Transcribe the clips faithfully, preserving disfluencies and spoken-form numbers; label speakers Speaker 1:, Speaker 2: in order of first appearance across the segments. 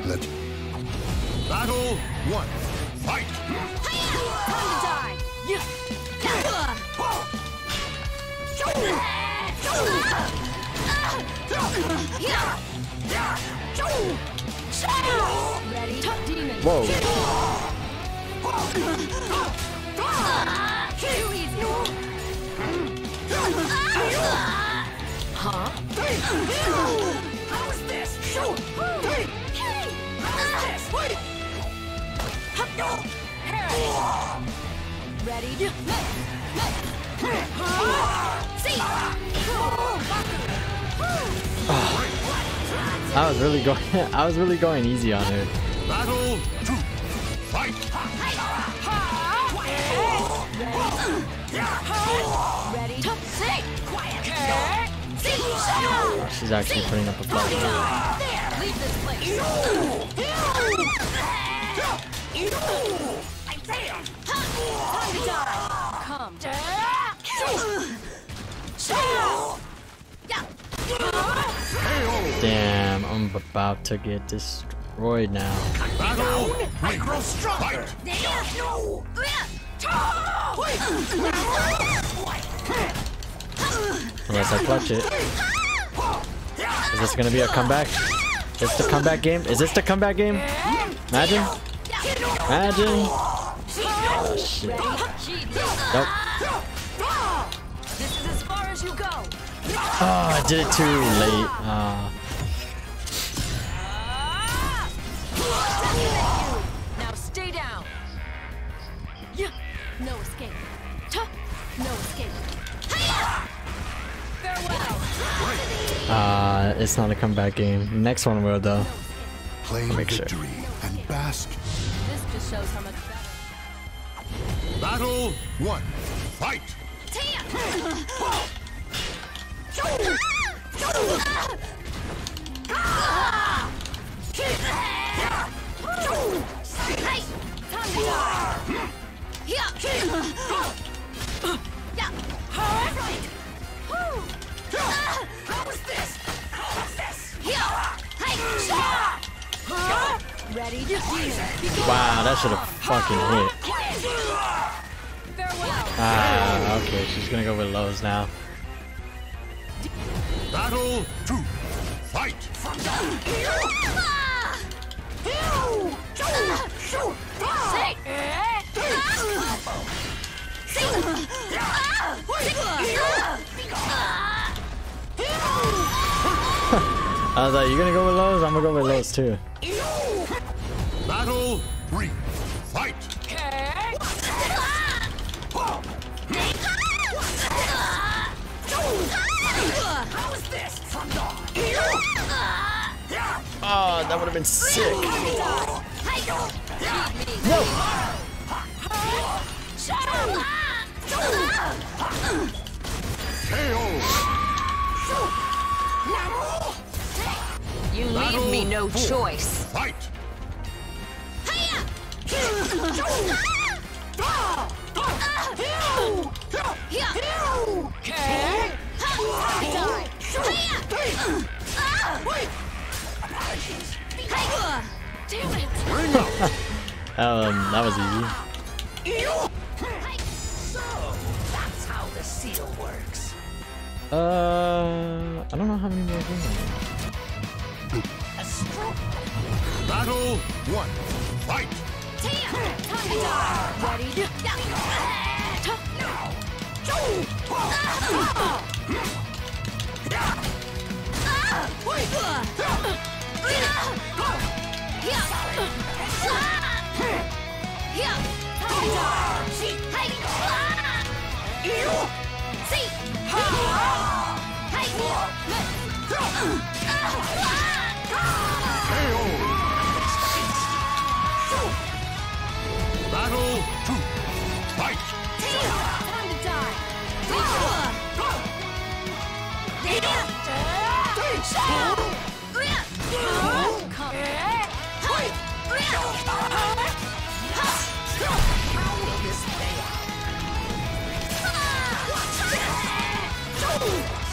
Speaker 1: Let battle one. Fight.
Speaker 2: Time to die. Ready? Demon.
Speaker 3: Whoa.
Speaker 2: Too easy. Huh? How is this? Ready? See.
Speaker 3: I was really going. I was really going easy on her.
Speaker 1: Battle two. Fight.
Speaker 2: Ready? See.
Speaker 3: She's actually putting up a fight.
Speaker 2: Leave this place. Time to die. Come.
Speaker 3: Damn, I'm about to get destroyed now.
Speaker 1: Battle. I grow stronger.
Speaker 3: Unless I clutch it. Is this gonna be a comeback? Is this the comeback game? Is this the comeback game? Imagine. Imagine. Oh shit. Nope.
Speaker 2: This is as far as you go.
Speaker 3: Oh, I did it too late. Uh,
Speaker 2: Now stay down. Yeah. No escape. Tuh. No escape. Farewell.
Speaker 3: uh, it's not a comeback game. Next one will though.
Speaker 1: Claim
Speaker 3: Make sure.
Speaker 1: victory and bask.
Speaker 2: This just shows how much better.
Speaker 1: Battle one. Fight.
Speaker 2: Time to die. How is this? How is this? Ready to
Speaker 3: Wow, that should have fucking hit.
Speaker 2: Farewell.
Speaker 3: Ah, okay, she's gonna go with lows now.
Speaker 1: Battle two. Fight.
Speaker 3: I was like, you gonna go with lows? I'm gonna go with lows too.
Speaker 1: Battle three. Fight.
Speaker 2: How is this?
Speaker 3: Oh, that would have been sick.
Speaker 2: You leave me no choice.
Speaker 1: Fight.
Speaker 2: Damn it!
Speaker 3: um, that was easy.
Speaker 2: So that's how the seal works.
Speaker 3: Uh, I don't know how many more games.
Speaker 2: A stroke.
Speaker 1: Battle one. Fight.
Speaker 2: Time to die. Ready to
Speaker 1: Battle two. Fight.
Speaker 2: Time to die.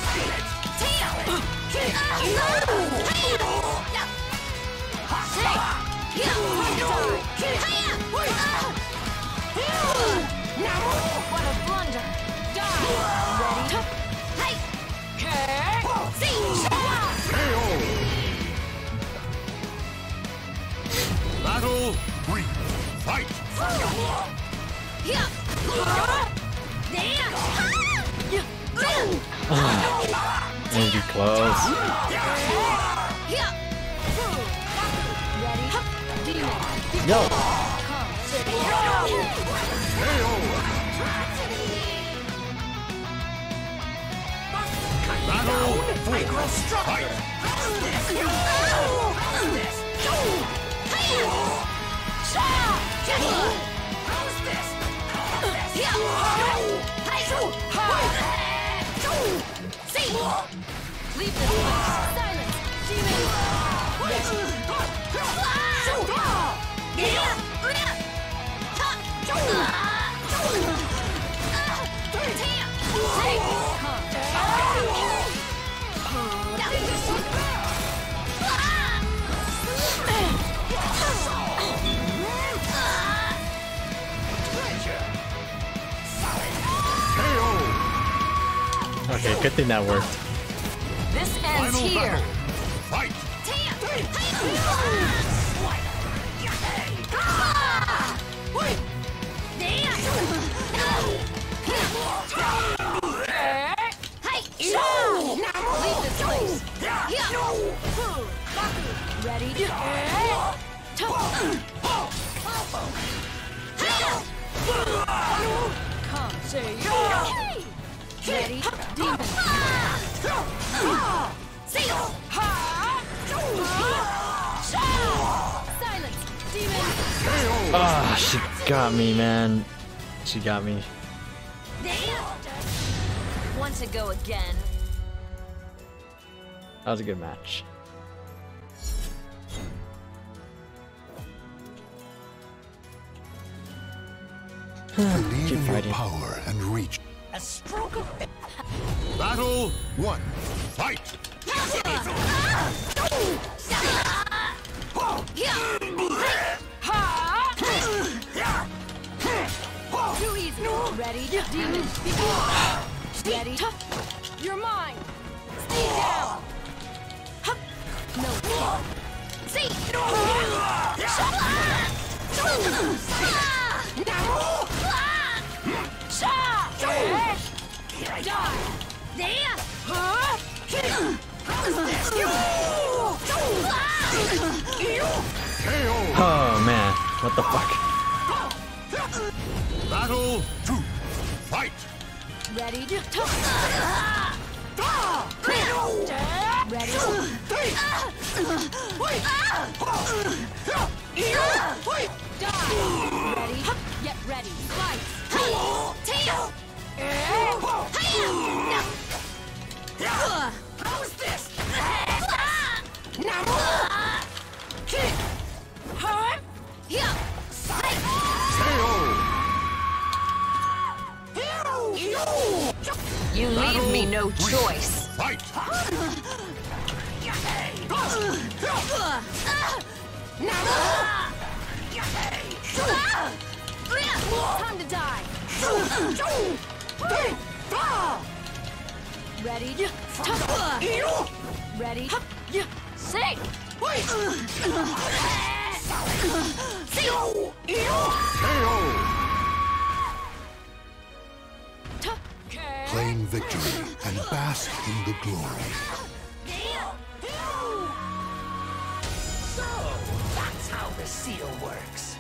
Speaker 2: Come. What a blunder! Die! Ready? Hey! See!
Speaker 1: Battle three. Fight.
Speaker 2: Yeah!
Speaker 3: And be close.
Speaker 2: Yeah! Ready? Demon!
Speaker 3: Yo!
Speaker 1: Battle four. Fight.
Speaker 2: Leave this place! Silence! Demon!
Speaker 3: Okay, good thing that worked.
Speaker 2: This ends
Speaker 1: Final
Speaker 2: here!
Speaker 1: battle. Fight.
Speaker 2: Leave this place! Ready? Come, say Ready? Demon! Silence! Demon!
Speaker 3: Ah, she got me, man. She got me.
Speaker 2: Want to go again?
Speaker 3: That was a good match.
Speaker 1: Believe
Speaker 3: Keep
Speaker 1: in your
Speaker 3: fighting.
Speaker 1: power and reach.
Speaker 2: A stroke of...
Speaker 1: Battle one. Fight.
Speaker 2: Too easy. Ready? Demon, begin. Ready? You're mine. Stay down. No. See.
Speaker 3: Oh man, what the fuck?
Speaker 1: Battle two. Fight.
Speaker 2: Ready? Ready? Die! Ready? Get ready. Slice! How's this? You leave me no choice.
Speaker 1: Fight.
Speaker 2: Time to die. Ready? Ready? Say.
Speaker 1: Claim victory and bask in the glory.
Speaker 4: So, that's how the seal works.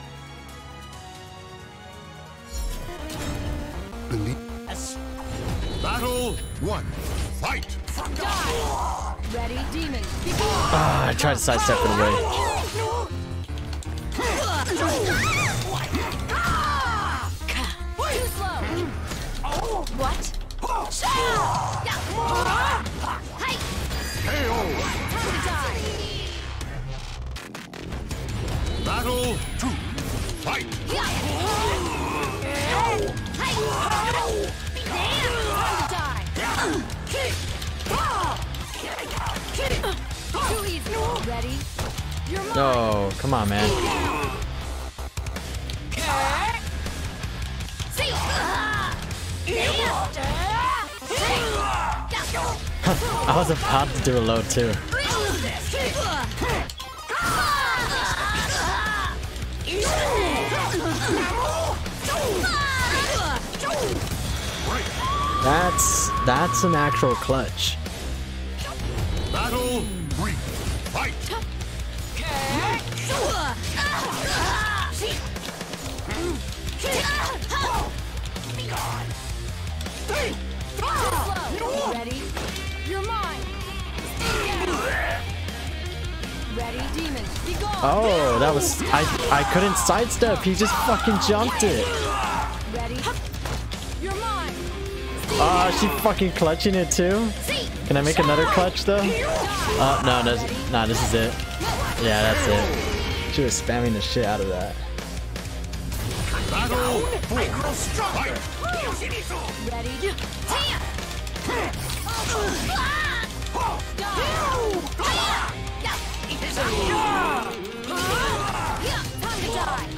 Speaker 1: Believe. Battle one. Fight.
Speaker 2: Die. Ready? Demon. Begin.
Speaker 3: Ah, I tried to sidestep it away.
Speaker 2: Too slow. What? Hey!
Speaker 1: K O.
Speaker 2: Time to die.
Speaker 1: Battle two. Fight.
Speaker 2: Hey! Damn! Time to die. Too easy. Ready? You're mine.
Speaker 3: No, come on, man. I was about to do a load too. That's that's an actual clutch.
Speaker 1: Battle three. Fight.
Speaker 2: Ready? You're mine. Ready, demon. Be gone.
Speaker 3: Oh, that was I I couldn't sidestep. He just fucking jumped it.
Speaker 2: Ready? You're mine.
Speaker 3: Oh, she fucking clutching it too. Can I make another clutch though? Uh, no, no, nah, this is it. Yeah, that's it. She was spamming the shit out of that.
Speaker 1: Battle four. Fight.
Speaker 2: Ready? Time to die.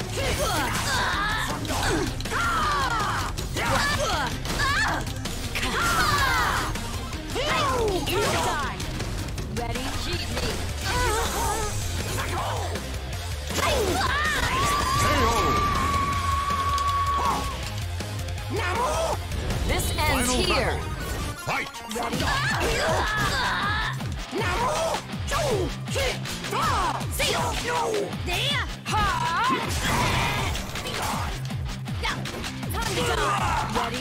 Speaker 2: Ready? Cheat me. This ends
Speaker 1: Final
Speaker 2: here.
Speaker 1: battle. Fight.
Speaker 2: Time to die. Ready?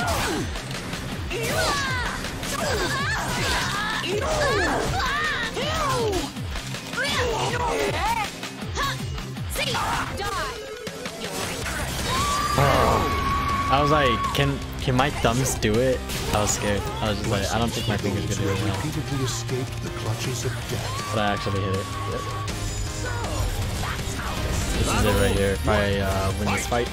Speaker 3: I was like, can can my thumbs do it? I was scared. I was just like, I don't think my fingers can do it now.
Speaker 1: Repeatedly escaped the clutches of death.
Speaker 3: But I actually hit it. Yep. This is it right here. If I uh, win this fight.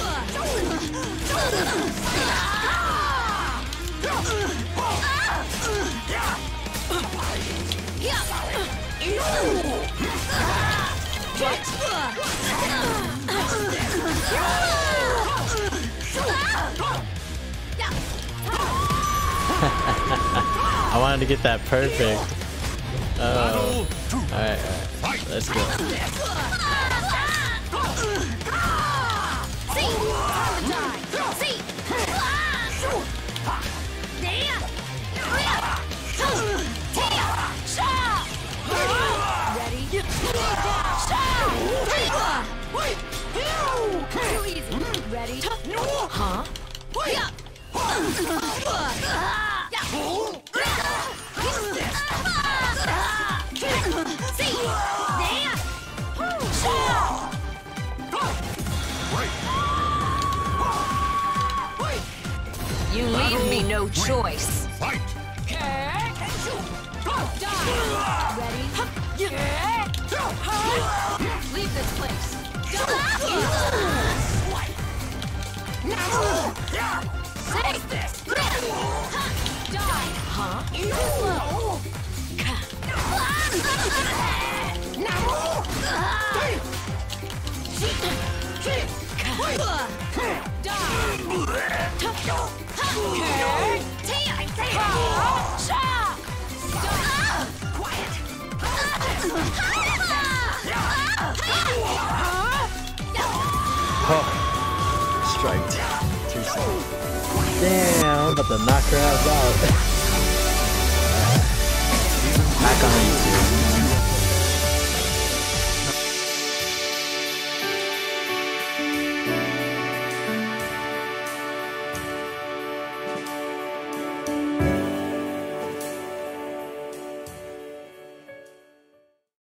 Speaker 3: I wanted to get that perfect. Oh. Alright, alright. Let's go.
Speaker 2: Ready? Huh?
Speaker 5: You leave me no choice.
Speaker 1: Fight.
Speaker 2: Ready? Leave this place. Take this. Die. Huh?
Speaker 3: Oh, strike too soon. Damn, I'm about to knock her ass out. Back on YouTube.